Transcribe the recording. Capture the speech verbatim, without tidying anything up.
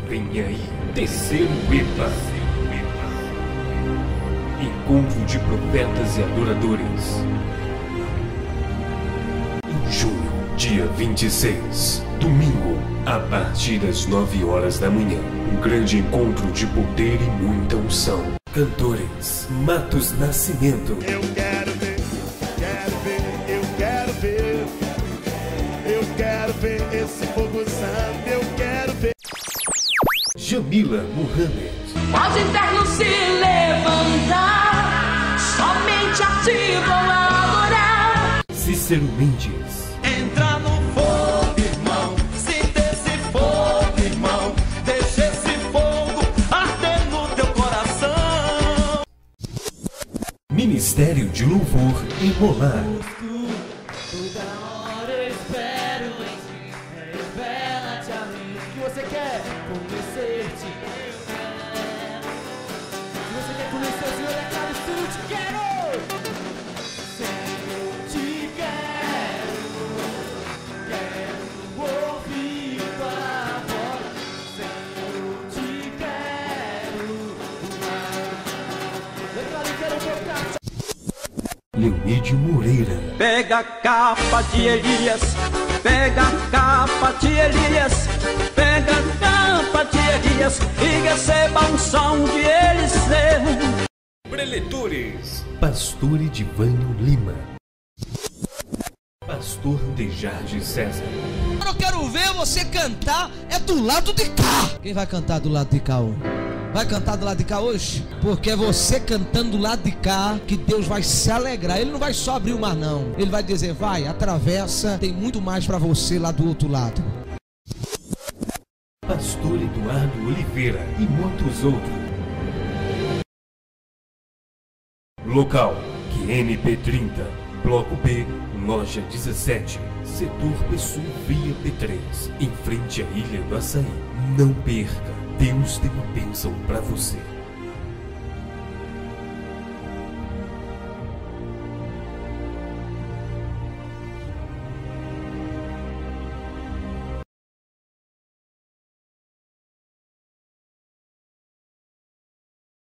Vem aí, terceiro EPA. Encontro de profetas e adoradores. Em junho, dia vinte e seis, domingo, a partir das nove horas da manhã. Um grande encontro de poder e muita unção. Cantores: Matos Nascimento. Eu quero ver, quero ver, eu quero ver. Eu quero ver esse fogo santo, eu quero ver. Jamila Muhammad. Pode o inferno se levantar, somente a ti vou adorar. Cícero Mendes. Entra no fogo, irmão, sinta esse fogo, irmão. Deixa esse fogo arder no teu coração. Ministério de Louvor em Molar. Toda hora eu espero em ti, revela-te a mim o que você quer conhecer-te. Se você quer conhecer o Senhor, é claro, eu te quero. Senhor, te quero, quero ouvir tua voz. Senhor, te quero, é claro, eu quero tocar. Leonídio Moreira. Pega a capa de Elias, pega a capa de Elias, pega a capa de Elias e receba a unção de Eliseu. Preletores: Pastor Edivânio Lima. Pastor Dejarde César. Eu quero ver você cantar é do lado de cá. Quem vai cantar do lado de cá hoje? Vai cantar do lado de cá hoje? Porque é você cantando do lado de cá que Deus vai se alegrar. Ele não vai só abrir o mar não. Ele vai dizer, vai, atravessa. Tem muito mais para você lá do outro lado. Pastor Eduardo Oliveira e muitos outros. Local: Q M P trinta, Bloco B, Loja dezessete, Setor Pessoa Via P três, em frente à Ilha do Açaí. Não perca, Deus tem uma bênção para você.